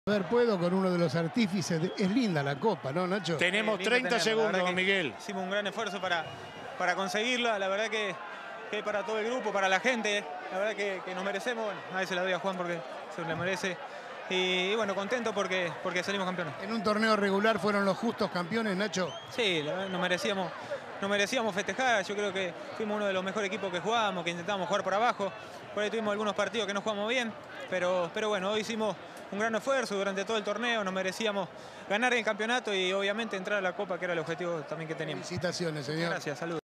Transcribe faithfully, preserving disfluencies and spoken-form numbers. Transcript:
A ver, puedo con uno de los artífices. De... Es linda la copa, ¿no, Nacho? Tenemos eh, treinta tenemos. segundos, don Miguel. Hicimos un gran esfuerzo para, para conseguirla. La verdad que, que para todo el grupo, para la gente, la verdad que, que nos merecemos. Bueno, a veces la doy a Juan porque se le merece. Y, y bueno, contento porque, porque salimos campeones. En un torneo regular fueron los justos campeones, Nacho. Sí, la verdad, nos merecíamos, nos merecíamos festejar. Yo creo que fuimos uno de los mejores equipos que jugamos, que intentamos jugar por abajo. Por ahí tuvimos algunos partidos que no jugamos bien, pero, pero bueno, hoy hicimos un gran esfuerzo durante todo el torneo, nos merecíamos ganar el campeonato y obviamente entrar a la Copa, que era el objetivo también que teníamos. Felicitaciones, señor. Gracias, saludos.